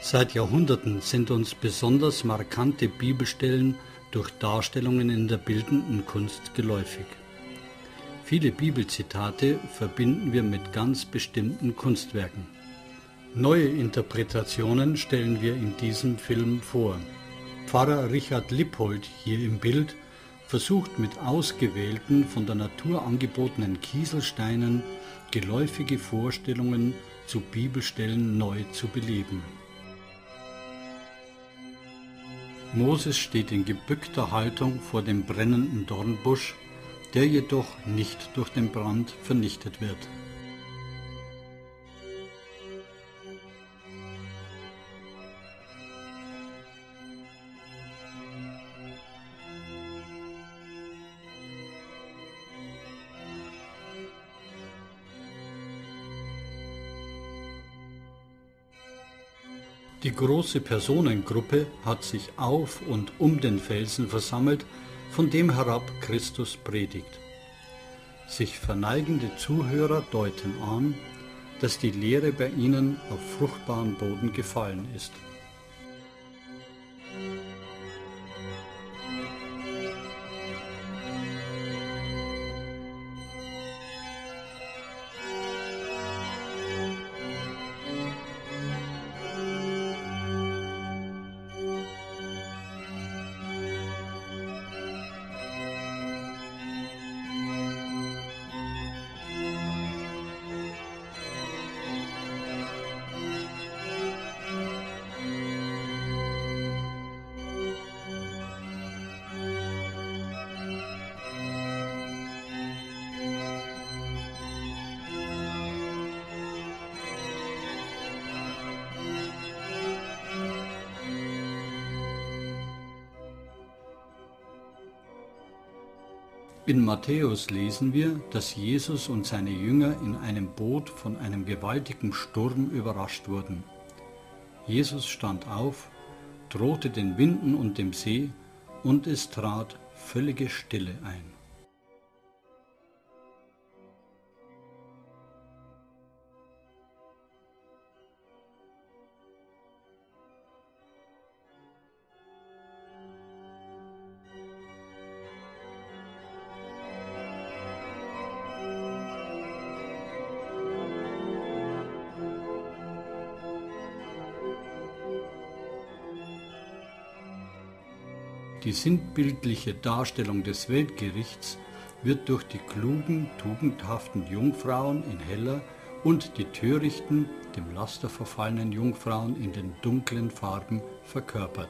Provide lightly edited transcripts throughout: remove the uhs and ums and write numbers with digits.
Seit Jahrhunderten sind uns besonders markante Bibelstellen durch Darstellungen in der bildenden Kunst geläufig. Viele Bibelzitate verbinden wir mit ganz bestimmten Kunstwerken. Neue Interpretationen stellen wir in diesem Film vor. Pfarrer Richard Lippold, hier im Bild, versucht mit ausgewählten, von der Natur angebotenen Kieselsteinen geläufige Vorstellungen zu Bibelstellen neu zu beleben. Moses steht in gebückter Haltung vor dem brennenden Dornbusch, der jedoch nicht durch den Brand vernichtet wird. Die große Personengruppe hat sich auf und um den Felsen versammelt, von dem herab Christus predigt. Sich verneigende Zuhörer deuten an, dass die Lehre bei ihnen auf fruchtbaren Boden gefallen ist. In Matthäus lesen wir, dass Jesus und seine Jünger in einem Boot von einem gewaltigen Sturm überrascht wurden. Jesus stand auf, drohte den Winden und dem See, und es trat völlige Stille ein. Die sinnbildliche Darstellung des Weltgerichts wird durch die klugen, tugendhaften Jungfrauen in heller und die törichten, dem Laster verfallenen Jungfrauen in den dunklen Farben verkörpert.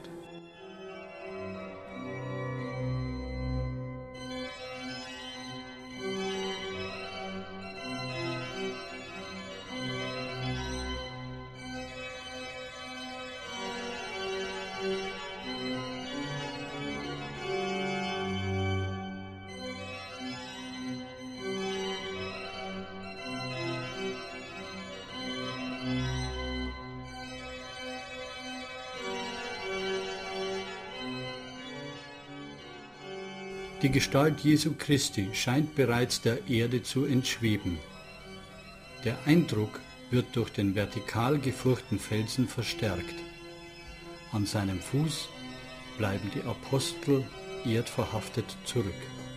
Die Gestalt Jesu Christi scheint bereits der Erde zu entschweben. Der Eindruck wird durch den vertikal gefurchten Felsen verstärkt. An seinem Fuß bleiben die Apostel erdverhaftet zurück.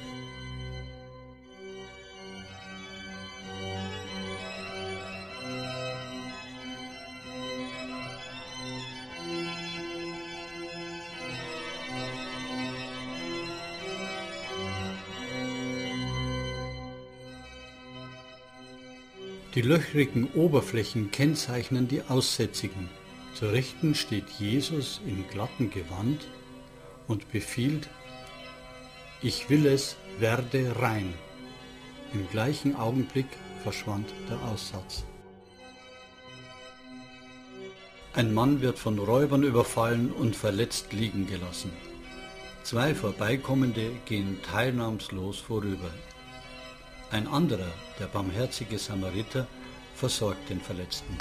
Die löchrigen Oberflächen kennzeichnen die Aussätzigen. Zur Rechten steht Jesus im glatten Gewand und befiehlt: Ich will es, werde rein. Im gleichen Augenblick verschwand der Aussatz. Ein Mann wird von Räubern überfallen und verletzt liegen gelassen. Zwei Vorbeikommende gehen teilnahmslos vorüber. Ein anderer, der barmherzige Samariter, versorgt den Verletzten.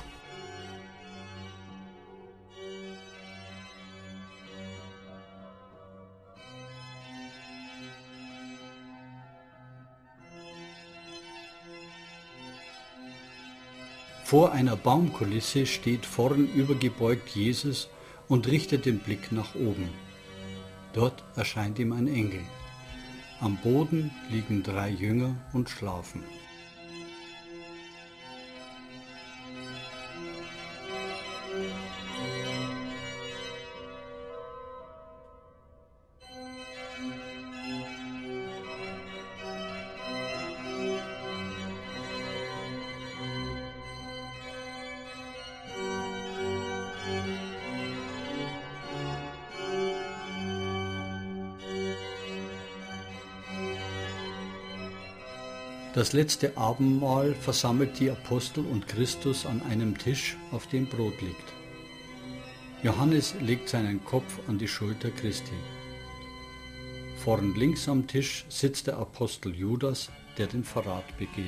Vor einer Baumkulisse steht vorn übergebeugt Jesus und richtet den Blick nach oben. Dort erscheint ihm ein Engel. Am Boden liegen 3 Jünger und schlafen. Das letzte Abendmahl versammelt die Apostel und Christus an einem Tisch, auf dem Brot liegt. Johannes legt seinen Kopf an die Schulter Christi. Vorn links am Tisch sitzt der Apostel Judas, der den Verrat begeht.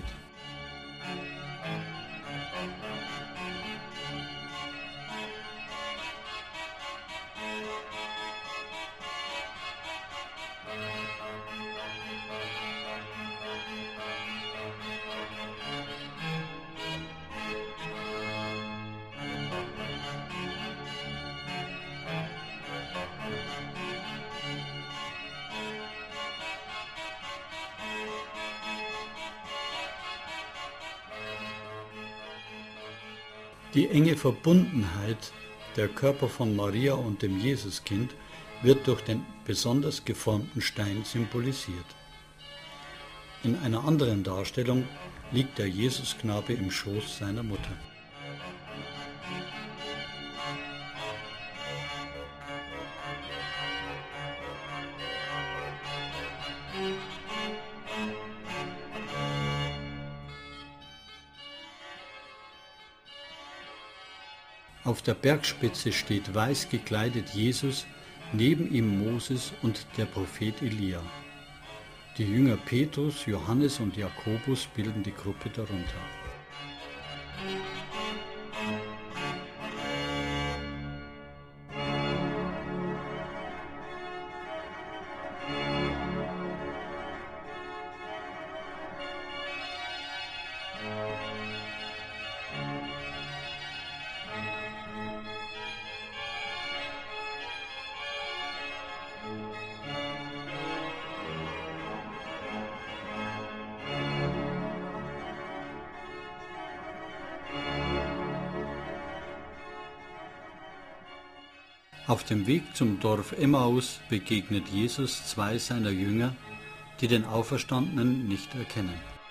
Die enge Verbundenheit der Körper von Maria und dem Jesuskind wird durch den besonders geformten Stein symbolisiert. In einer anderen Darstellung liegt der Jesusknabe im Schoß seiner Mutter. Auf der Bergspitze steht weiß gekleidet Jesus, neben ihm Moses und der Prophet Elia. Die Jünger Petrus, Johannes und Jakobus bilden die Gruppe darunter. Auf dem Weg zum Dorf Emmaus begegnet Jesus 2 seiner Jünger, die den Auferstandenen nicht erkennen.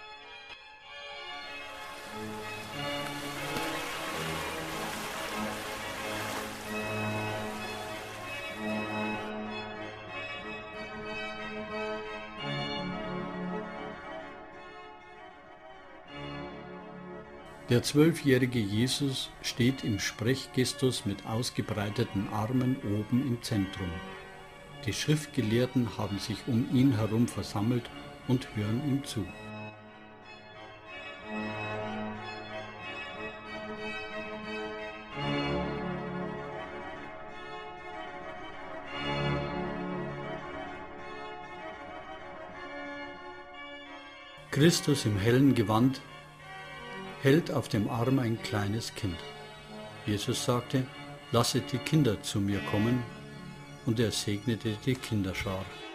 Der 12-jährige Jesus steht im Sprechgestus mit ausgebreiteten Armen oben im Zentrum. Die Schriftgelehrten haben sich um ihn herum versammelt und hören ihm zu. Christus im hellen Gewand hält auf dem Arm ein kleines Kind. Jesus sagte: Lasset die Kinder zu mir kommen, und er segnete die Kinderschar.